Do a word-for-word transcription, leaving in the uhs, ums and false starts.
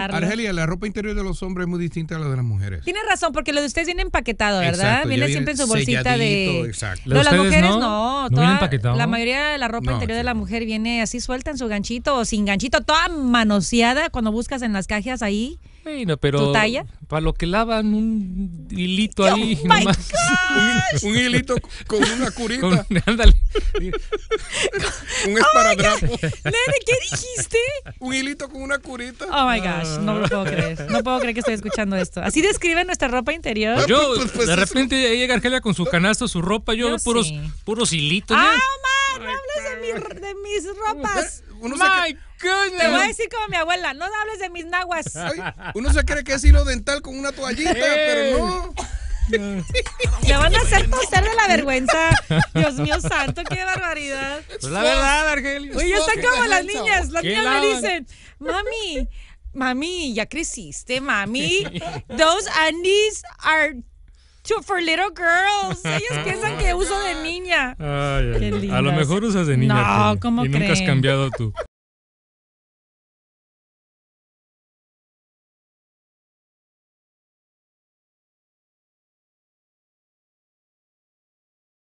Argelia, la ropa interior de los hombres es muy distinta a la de las mujeres. Tienes razón, porque lo de ustedes viene empaquetado, ¿verdad? Exacto, viene ya siempre en su viene bolsita de... selladito, exacto. No, las mujeres no. no, no no toda- viene empaquetado. La mayoría de la ropa No, interior de sí. la mujer viene así suelta en su ganchito o sin ganchito, toda manoseada cuando buscas en las cajas ahí. Bueno, pero ¿Tu talla? para lo que lavan un hilito Oh ahí my nomás. Un, un hilito con una curita, Con- ándale. un esparadrapo. Nene, ¿qué dijiste? Un hilito con una curita. Oh my gosh, no lo puedo creer. No puedo creer que estoy escuchando esto. ¿Así describe nuestra ropa interior? Pues yo, Pues, pues, de eso. repente llega Argelia con su canasto, su ropa, yo, Yo puros, sí. puros hilitos. ¡Ah, ¿eh? Omar! No hables de, mi- de mis ropas. Uno se, My Te voy a goodness. decir como mi abuela, no hables de mis naguas. ay, uno se cree que es hilo dental con una toallita, pero no. Me van a hacer toser de la vergüenza. Dios mío santo, qué barbaridad. Pues la verdad, Argelia. Oye, están fucking como las handsome. niñas. Las ¿Qué niñas me lavan? dicen, mami, mami, ya creciste, mami. Those undies are to, for little girls. Ellos piensan que uso de niña. Ay, ay, Qué ay. A lo lindas. mejor usas de niña. No, Argelia, ¿cómo Y nunca has creen? cambiado tú.